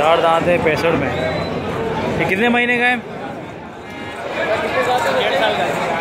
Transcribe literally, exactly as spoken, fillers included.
चार दांत है पैंसठ में। ये कितने महीने का है? डेढ़ साल का है।